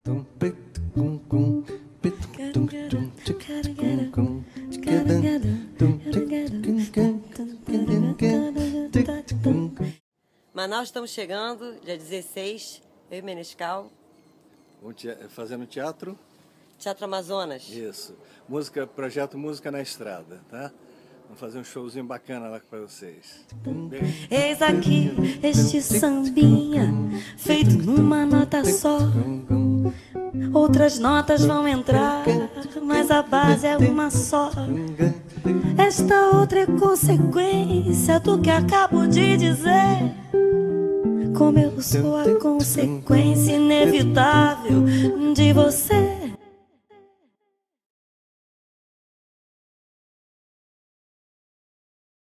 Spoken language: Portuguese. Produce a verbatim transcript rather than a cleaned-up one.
Manaus, estamos chegando, dia dezesseis, eu e Menescal. Fazendo teatro? Teatro Amazonas. Isso. Música, projeto Música na Estrada, tá? Vamos fazer um showzinho bacana lá para vocês. Beijo. Eis aqui este sambinha, feito numa nota só. Outras notas vão entrar, mas a base é uma só. Esta outra é consequência do que acabo de dizer. Como eu sou a consequência inevitável de você